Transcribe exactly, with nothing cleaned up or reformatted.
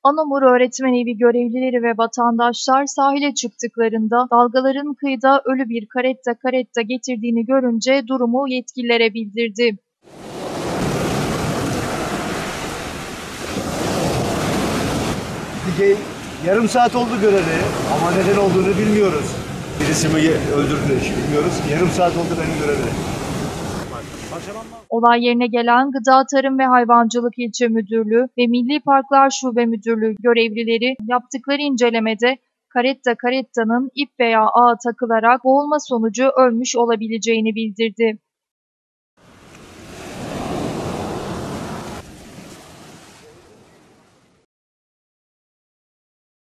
Anamur Öğretmen Evi görevlileri ve vatandaşlar sahile çıktıklarında dalgaların kıyıda ölü bir karetta karetta getirdiğini görünce durumu yetkililere bildirdi. Yarım saat oldu göreli ama neden olduğunu bilmiyoruz. Birisi mi öldürdü hiç bilmiyoruz. Yarım saat oldu benim göreli. Olay yerine gelen Gıda Tarım ve Hayvancılık İlçe Müdürlüğü ve Milli Parklar Şube Müdürlüğü görevlileri yaptıkları incelemede karetta karettanın ip veya ağa takılarak boğulma sonucu ölmüş olabileceğini bildirdi.